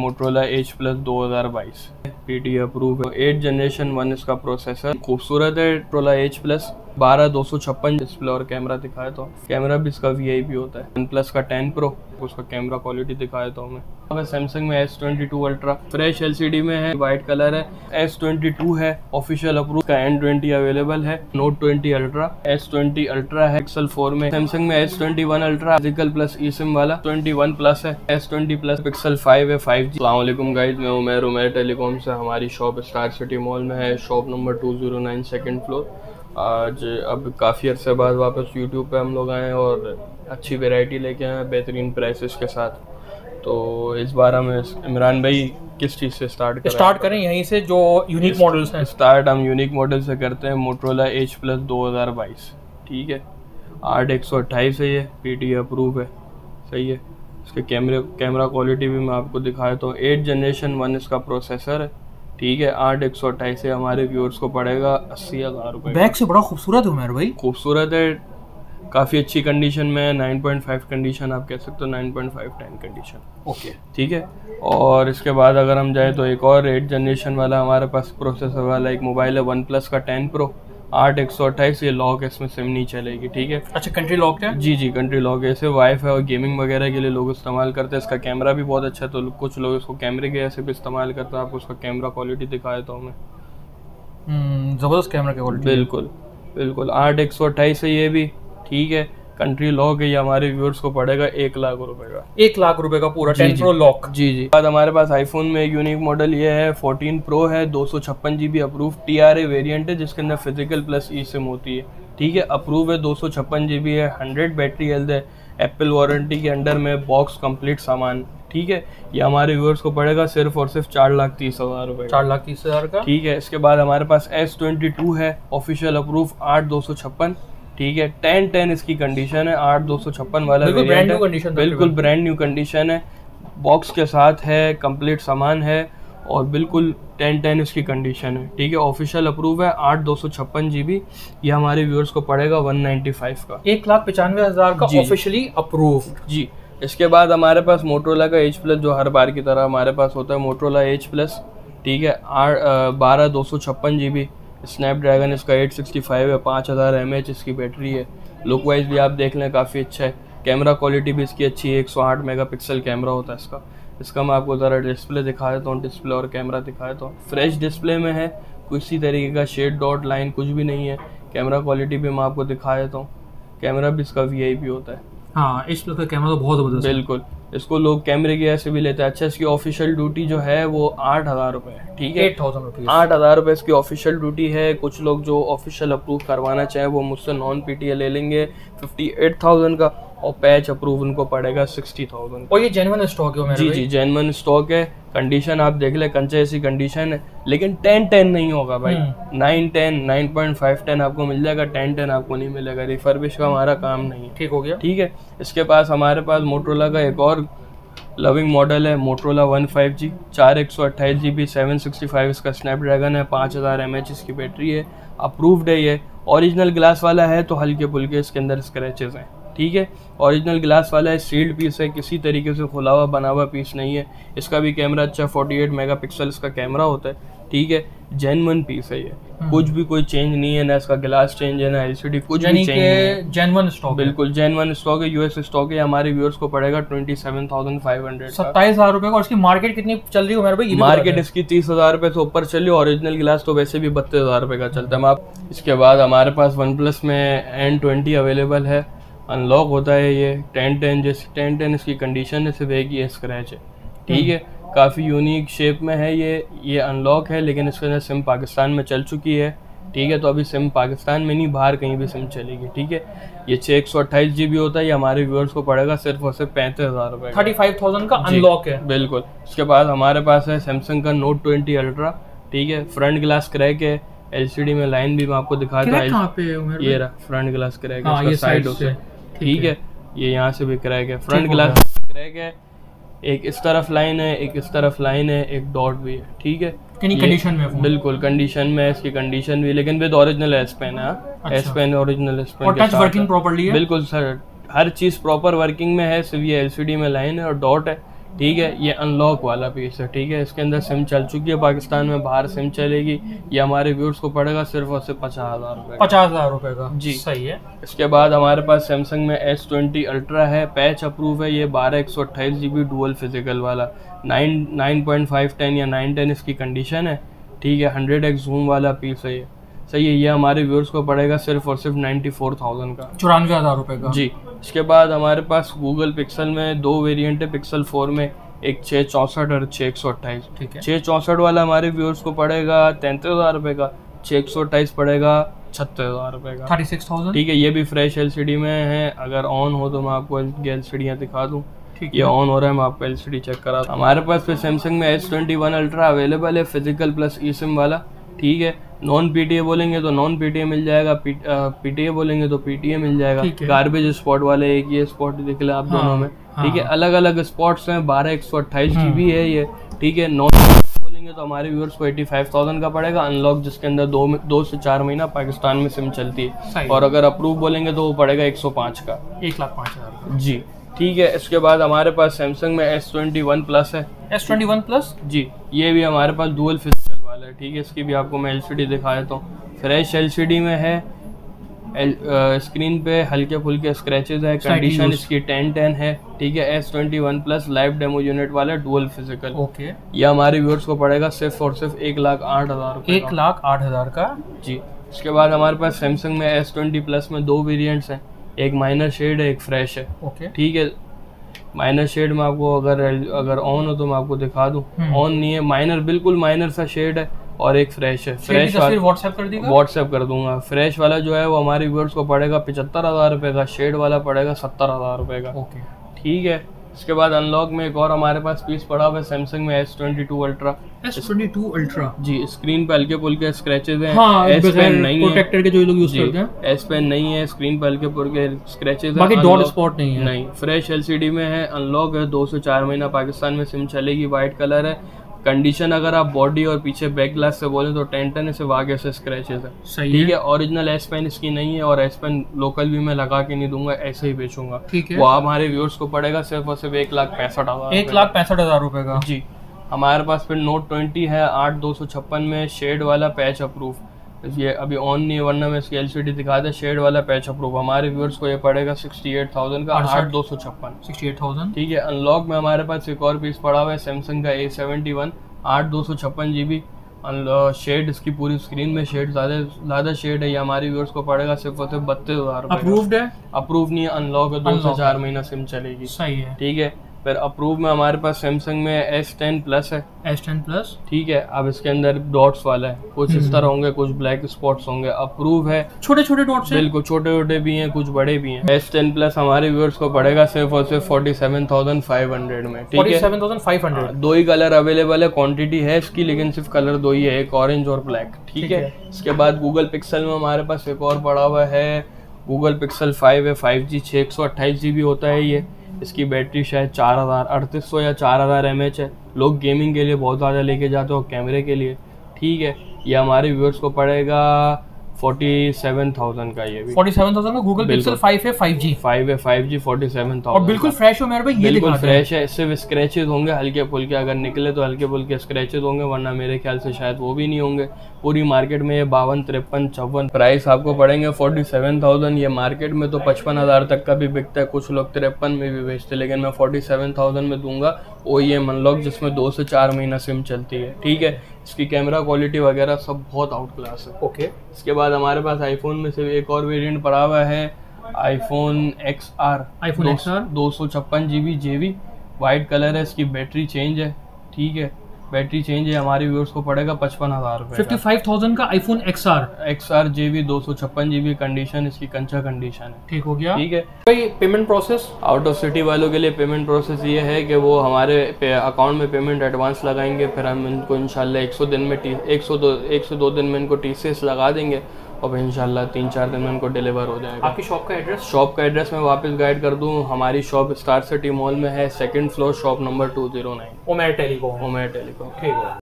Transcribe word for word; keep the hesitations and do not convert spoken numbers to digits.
Motorola as plus दो हज़ार बाईस, पीटी अप्रूव है, एट जनरेशन वन इसका प्रोसेसर, खूबसूरत है मोटरोला एज प्लस, बारह दो सौ छप्पन डिस्प्ले और कैमरा दिखाए तो कैमरा भी इसका वीआईपी होता है। वन प्लस का टेन प्रो, उसका कैमरा क्वालिटी दिखाए तो हमें। अगर सैमसंग में S twenty two ultra fresh LCD में है, वाइट कलर है, एस ट्वेंटी टू है ऑफिशियल अप्रूव का, एन ट्वेंटी अवेलेबल है, note twenty ultra, S twenty ultra है पिक्सल फोर में, सैमसंग में S twenty one ultra physical plus ई SIM वाला, ट्वेंटी वन प्लस है, S twenty plus pixel five है five G. अस्सलाम वालेकुम गाइस, मैं उमैर उमैर टेलीकॉम से। हमारी शॉप स्टार सिटी मॉल में है, shop number two zero nine second floor. आज अब काफ़ी अर्से बाद वापस यूट्यूब पे हम लोग आए और अच्छी वैरायटी लेके आए हैं बेहतरीन प्राइसेस के साथ। तो इस बार हम इमरान भाई किस चीज़ से स्टार्ट करें? स्टार्ट करें यहीं से, जो यूनिक मॉडल्स हैं। स्टार्ट हम यूनिक मॉडल से करते हैं, मोटरोला एच प्लस दो हज़ार बाईस। ठीक है, आठ एक सौ अट्ठाईस है, ये पीटी अप्रूव है, सही है। इसके कैमरे कैमरा क्वालिटी भी मैं आपको दिखाया तो एट जनरेशन वन इसका प्रोसेसर है। ठीक है, आठ एक सौ अट्ठाईस से हमारे व्यूअर्स को पड़ेगा अस्सी हज़ार रुपये। बैक से बड़ा खूबसूरत है उमर भाई, खूबसूरत है, काफ़ी अच्छी कंडीशन में है, नाइन पॉइंट फाइव कंडीशन आप कह सकते हो, nine point five ten condition. Okay ठीक है। और इसके बाद अगर हम जाए तो एक और एट जनरेशन वाला हमारे पास प्रोसेसर वाला एक मोबाइल है, वन प्लस का टेन प्रो, आठ एक सौ अट्ठाईस, ये लॉक है, इसमें सिम नहीं चलेगी। ठीक है, अच्छा कंट्री लॉक है? जी जी कंट्री लॉक है। इसे वाईफाई और गेमिंग वगैरह के लिए लोग इस्तेमाल करते हैं। इसका कैमरा भी बहुत अच्छा है, तो कुछ लोग इसको कैमरे के ऐसे भी इस्तेमाल करते हैं। आपको उसका कैमरा क्वालिटी दिखाए तो हमें ज़बरदस्त कैमरा क्वालिटी, बिल्कुल बिल्कुल। आठ एक सौ अट्ठाईस है ये भी, ठीक है, कंट्री लॉक है। ये हमारे व्यूअर्स को पड़ेगा एक लाख रुपए का, एक लाख रुपए का पूरा टेन प्रो लॉक। जी जी। बाद हमारे पास आईफोन में यूनिक मॉडल ये है, फोर्टीन प्रो है, दो सौ छप्पन G B approve T R A variant है, जिसके अंदर फिजिकल प्लस ई सिम होती है। ठीक है, अप्रूव है, दो सौ छप्पन जी बी है, हंड्रेड बैटरी हेल्थ है, एप्पल वारंटी के अंडर में, बॉक्स कंप्लीट सामान। ठीक है, ये हमारे व्यूअर्स को पड़ेगा सिर्फ और सिर्फ चार लाख तीस हज़ार रुपये, चार लाख तीस हज़ार का। ठीक है। इसके बाद हमारे पास एस ट्वेंटी टू है ऑफिशियल अप्रूव, आठ दो सौ छप्पन, ठीक है, टेन टेन इसकी कंडीशन है, आठ दो सौ छप्पन वाला बिल्कुल ब्रांड न्यू कंडीशन, बिल्कुल ब्रांड न्यू कंडीशन है, बॉक्स के साथ है, कंप्लीट सामान है और बिल्कुल टेन टेन इसकी कंडीशन है। ठीक है, ऑफिशियल अप्रूव है, आठ दो सौ छप्पन जी बी। ये हमारे व्यूअर्स को पड़ेगा वन नाइन्टी फाइव का, एक लाख पचानवे हज़ार का ऑफिशियली अप्रूव। जी। इसके बाद हमारे पास मोटरोला का एच प्लस, जो हर बार की तरह हमारे पास होता है, मोटरोला एच प्लस। ठीक है, आठ बारह दो सौ छप्पन जी बी, स्नैपड्रैगन इसका एट सिक्सटी फाइव है, पाँच हज़ार एम एच इसकी बैटरी है। लुक वाइज भी आप देख लें काफ़ी अच्छा है, कैमरा क्वालिटी भी इसकी अच्छी है, एक सौ आठ मेगापिक्सल कैमरा होता है इसका। इसका मैं आपको ज़रा डिस्प्ले दिखा देता हूँ, डिस्प्ले और कैमरा दिखा देता हूँ। फ्रेश डिस्प्ले में है, किसी तरीके का शेड डॉट लाइन कुछ भी नहीं है। कैमरा क्वालिटी भी मैं आपको दिखा देता हूँ, कैमरा भी इसका वी आई पी होता है। हाँ, इस प्लस का कैमरा तो बहुत ज़बरदस्त है, बिल्कुल। इसको लोग कैमरे की ऐसे भी लेते हैं। अच्छा, इसकी ऑफिशियल ड्यूटी जो है वो आठ हज़ार रुपये है। ठीक है, एट थाउजेंड रुपीज़, आठ हज़ार रुपये इसकी ऑफिशियल ड्यूटी है। कुछ लोग जो ऑफिशियल अप्रूव करवाना चाहे वो मुझसे नॉन पीटीए ले लेंगे फिफ्टी एट थाउजेंड का, और पैच अप्रूव उनको पड़ेगा सिक्सटी थाउजेंड। और ये जेन्युइन स्टॉक है? जी जी, जेन्युइन स्टॉक है। कंडीशन आप देख ले, कंचे ऐसी कंडीशन है, लेकिन टेन टेन नहीं होगा भाई, nine ten nine point five ten आपको मिल जाएगा, टेन टेन आपको नहीं मिलेगा। रिफर्बिश का हमारा काम नहीं है। ठीक हो गया। ठीक है, इसके पास हमारे पास मोटरोला का एक और लविंग मॉडल है, मोटरोला वन फाइव जी, चार एक सौ अट्ठाईस G B, seven sixty five इसका स्नैपड्रैगन है, पाँच हज़ार एम एच इसकी बैटरी है, अप्रूव्ड है। ये ओरिजिनल ग्लास वाला है, तो हल्के फुल्के इसके अंदर स्क्रैचेस हैं। ठीक है, ओरिजिनल ग्लास वाला है, सील्ड पीस है, किसी तरीके से खुला हुआ बना हुआ पीस नहीं है। इसका भी कैमरा अच्छा, फोर्टी एट मेगापिक्सल इसका कैमरा होता है। ठीक है, जेन्युइन पीस है ये, कुछ भी कोई चेंज नहीं है, ना इसका ग्लास चेंज है, ना एलसीडी, कुछ भी चेंज नहीं है, जेन्युइन स्टॉक, बिल्कुल जेन्युइन स्टॉक है, यूएस स्टॉक है। हमारे व्यूअर्स को पड़ेगा twenty seven thousand five hundred, सत्ताईस हज़ार रुपये का। और इसकी मार्केट कितनी चल रही है मेरे भाई? मार्केट इसकी तीस हज़ार रुपये से ऊपर चल रही है, ओरिजिनल ग्लास तो वैसे भी बत्तीस हज़ार रुपये का चलता है। आप इसके बाद हमारे पास वन प्लस में एन ट्वेंटी अवेलेबल है, अनलॉक होता है ये, टेन टेन जैसे टेन टेन इसकी कंडीशन है, सिर्फ एक ही स्क्रैच है। ठीक है, काफ़ी यूनिक शेप में है ये ये अनलॉक है, लेकिन इसके अंदर सिम पाकिस्तान में चल चुकी है। ठीक है, तो अभी सिम पाकिस्तान में नहीं, बाहर कहीं भी सिम चलेगी। ठीक है, ये छः एक सौ अट्ठाईस जी बी होता है, ये हमारे व्यूअर्स को पड़ेगा सिर्फ और सिर्फ पैंतीस हज़ार रुपये, थर्टी फाइव थाउजेंड का अनलॉक है, बिल्कुल। इसके बाद हमारे पास है सैमसंग का नोट ट्वेंटी अल्ट्रा। ठीक है, फ्रंट ग्लास क्रैक है, एलसीडी में लाइन भी मैं आपको दिखाता हूँ, ये रहा फ्रंट ग्लास क्रैक है, साइड से। ठीक है, ये यहाँ से भी क्रैक है, फ्रंट ग्लास क्रैक है, एक इस तरफ लाइन है, एक इस तरफ लाइन है, एक डॉट भी है। ठीक है, कंडीशन में, बिल्कुल कंडीशन में है इसकी कंडीशन भी, लेकिन विद ओरिजिनल एस पेन है, S pen original S pen, और टच वर्किंग प्रॉपर्ली है, बिल्कुल सर, हर चीज़ प्रॉपर वर्किंग में है। सिर्फ ये एलसीडी में लाइन है और डॉट है। ठीक है। ये अनलॉक वाला पीस है, ठीक है। इसके अंदर सिम चल चुकी है पाकिस्तान में, बाहर सिम चलेगी। ये हमारे व्यूअर्स को पड़ेगा सिर्फ और सिर्फ पचास हज़ार रुपये पचास हज़ार रुपये का जी, सही है। इसके बाद हमारे पास सैमसंग में एस ट्वेंटी अल्ट्रा है, पैच अप्रूव है। ये बारह एक सौ अट्ठाईस जी बी डुअल फिजिकल वाला, nine nine point five ten या नाइन टेन इसकी कंडीशन है, ठीक है। हंड्रेड एक्स जूम वाला पीस है ये, सही है। ये हमारे व्यूअर्स को पड़ेगा सिर्फ और सिर्फ नाइन्टी फोर थाउजेंड का, चौरानवे हज़ार रुपये का जी। इसके बाद हमारे पास गूगल पिक्सल में दो वेरिएंट है पिक्सल फोर में, एक छः चौंसठ और छः एक सौ अट्ठाईस, ठीक है। छः चौंसठ वाला हमारे व्यूअर्स को पड़ेगा तैंतीस हज़ार रुपये का, छः एक सौ अट्ठाईस पड़ेगा छत्तीस हज़ार रुपये का, थर्टी सिक्स थाउजेंड, ठीक है। ये भी फ्रेश एलसीडी में है, अगर ऑन हो तो मैं आपको एलसीडियाँ दिखा दूँ। ये ऑन हो रहा है, मैं आपको एलसीडी चेक करा। हमारे पास फिर सैमसंग में S twenty one ultra available है, फिजिकल प्लस ई सिम वाला, ठीक है। नॉन पीटीए बोलेंगे तो नॉन पीटीए मिल जाएगा, पीटीए बोलेंगे तो पीटीए मिल जाएगा। गार्बेज स्पॉट वाले एक ये स्पॉट दिख ले आप दोनों में, ठीक है। अलग अलग स्पॉट्स हैं, बारह एक सौ अट्ठाईस जी बी है ये, ठीक है। नॉन बोलेंगे तो हमारे व्यूअर्स को एटी फाइव थाउजेंड का पड़ेगा अनलॉक, जिसके अंदर दो दो से चार महीना पाकिस्तान में सिम चलती है। और अगर अप्रूव बोलेंगे तो वो पड़ेगा एक सौ पाँच का, एक लाख पाँच हज़ार जी, ठीक है। इसके बाद हमारे पास सैमसंग में एस ट्वेंटी वन प्लस है, एस ट्वेंटी वन प्लस जी, ये भी हमारे पास डुअल फिजिकल वाला है, ठीक है। इसकी भी आपको मैं एलसीडी दिखा देता हूँ। फ्रेश एलसीडी में है, स्क्रीन पे हल्के फुल्के स्क्रैचेस है, कंडीशन इसकी टेन टेन है, ठीक है। S twenty one plus live demo unit वाला डुअल फिजिकल, ओके। ये हमारे व्यूअर्स को पड़ेगा सिर्फ और सिर्फ एक लाख आठ हज़ार एक लाख आठ हज़ार का जी। इसके बाद हमारे पास सैमसंग में एस ट्वेंटी प्लस में दो वेरिएंट्स हैं, एक माइनर शेड है, एक फ्रेश है, ओके, ठीक है। माइनर शेड में आपको अगर अगर ऑन हो तो मैं आपको दिखा दूं, ऑन नहीं है, माइनर बिल्कुल माइनर सा शेड है, और एक फ्रेश है। फ्रेश वाला व्हाट्सएप कर दीजिएगा, व्हाट्सएप कर दूंगा। फ्रेश वाला जो है वो हमारे व्यूअर्स को पड़ेगा पचहत्तर हज़ार रुपये का, शेड वाला पड़ेगा सत्तर हज़ार रुपये का, ओके, ठीक है। इसके बाद अनलॉक में एक और हमारे पास पीस पड़ा हुआ है सैमसंग में S twenty two ultra, S twenty two ultra जी। स्क्रीन पे हल्के फुल्के स्क्रैचेस हैं, हाँ, एस पेन नहीं है, प्रोटेक्टर के जो लोग यूज करते हैं, एस पेन नहीं है, स्क्रीन पे हल्के फुल्के स्क्रैचेस हैं, बाकी डॉट स्पॉट नहीं है, नहीं। फ्रेश एलसीडी में है, अनलॉक है, दो से चार महीना पाकिस्तान में सिम चलेगी, वाइट कलर है। कंडीशन अगर आप बॉडी और पीछे बैक ग्लास से बोले तो टेन टेन से आगे से स्क्रैचेस है, सही, ठीक है। ओरिजिनल एस पेन इसकी नहीं है, और एस पेन लोकल भी मैं लगा के नहीं दूंगा, ऐसे ही बेचूंगा, ठीक है। वो हमारे व्यूअर्स को पड़ेगा सिर्फ और सिर्फ एक लाख पैंसठ हज़ार एक लाख पैंसठ हज़ार रुपये का जी। हमारे पास फिर नोट ट्वेंटी है, आठ दो सौ छप्पन में, शेड वाला, पैच अप्रूव। ये अभी ऑन नहीं है, वरना मैं इसकी एलसीडी दिखा दे। शेड वाला पैच अप्रूव हमारे व्यूअर्स को ये पड़ेगा सिक्सटी एट थाउजेंड का, आठ दो सौ छप्पन सिक्सटी एट थाउजेंड, ठीक है। अनलॉक में हमारे पास एक और पीस पड़ा हुआ है सैमसंग का ए सेवेंटी वन, आठ दो सौ छप्पन जी बी, शेड इसकी पूरी स्क्रीन में शेड ज़्यादा ज़्यादा शेड है। ये हमारे व्यूअर्स को पड़ेगा सिर्फ और सिर्फ बत्तीस हज़ार। अप्रूव्ड है, अप्रूव नहीं है, अनलॉक है, दो से चार महीना सिम चलेगी, सही है, ठीक है। फिर अप्रूव में हमारे पास सैमसंग में एस टेन प्लस है, एस टेन प्लस, ठीक है। अब इसके अंदर डॉट्स वाला है, कुछ इस तरह होंगे, कुछ ब्लैक स्पॉट्स होंगे। अप्रूव है, छोटे छोटे डॉट्स हैं, बिल्कुल छोटे छोटे भी हैं, कुछ बड़े भी हैं। एस टेन प्लस हमारे व्यूअर्स को पड़ेगा सिर्फ और सिर्फ forty seven thousand five hundred में, ठीक है। सेवन थाउजेंड फाइव हंड्रेड, दो ही कलर अवेलेबल है, क्वांटिटी है इसकी, लेकिन सिर्फ कलर दो ही है, एक ऑरेंज और ब्लैक, ठीक है। इसके बाद गूगल पिक्सल में हमारे पास एक और पड़ा हुआ है, गूगल पिक्सल फाइव है, फाइव जी छः एक सौ अट्ठाईस जी बी होता है ये। इसकी बैटरी शायद चार हज़ार अड़तीस सौ या चार हज़ार एम एच है। लोग गेमिंग के लिए बहुत ज़्यादा लेके जाते हो, कैमरे के लिए, ठीक है। ये हमारे व्यूअर्स को पड़ेगा फोर्टी सेवन थाउजेंड का, ये भी फोर्टी सेवन थाउजेंड का गूगल पिक्सल फाइव है, फाइव जी फाइव है, five G forty seven thousand, और बिल्कुल फ्रेश हो मेरे भाई, ये बिल्कुल फ्रेश है। सिर्फ स्क्रैचेस होंगे हल्के फुल्के, अगर निकले तो हल्के फुल्के स्क्रैचेस होंगे, वरना मेरे ख्याल से शायद वो भी नहीं होंगे। पूरी मार्केट में ये बावन तिरपन चौवन प्राइस आपको पड़ेंगे फोर्टी सेवन थाउजेंड। ये मार्केट में तो पचपन हज़ार तक का भी बिकता है, कुछ लोग तिरपन में भी बेचते, लेकिन मैं फोर्टी सेवन थाउजेंड में दूंगा। ओ ई एम अनलॉक, जिसमें दो से चार महीना सिम चलती है, ठीक है। इसकी कैमरा क्वालिटी वगैरह सब बहुत आउट क्लास है, ओके। इसके बाद हमारे पास आईफोन में से एक और वेरिएंट पड़ा हुआ है, iPhone X R, iPhone X R दो सौ छप्पन G B J B, white colour है, इसकी बैटरी चेंज है, ठीक है। बैटरी चेंज है, हमारे व्यूअर्स को पड़ेगा पचपन हजार रुपए, फिफ्टी फाइव थाउजेंड का iPhone X R X R J B दो सौ छप्पन जी बी, कंडीशन इसकी कंचा कंडीशन है, ठीक हो गया, ठीक है। भाई payment process out of city वालों के लिए पेमेंट प्रोसेस ये है कि वो हमारे अकाउंट में पेमेंट एडवांस लगाएंगे, फिर हम इनको इंशाल्लाह एक सौ दिन में एक सौ दो एक से दो दिन में इनको टी सी एस लगा देंगे, और फिर इंशाल्लाह तीन चार दिन में उनको डिलीवर हो जाएगा। आपकी शॉप का एड्रेस? शॉप का एड्रेस मैं वापस गाइड कर दूं, हमारी शॉप स्टार सिटी मॉल में है, second floor, shop number two zero nine, Omer telecom, Omer telecom, ठीक है।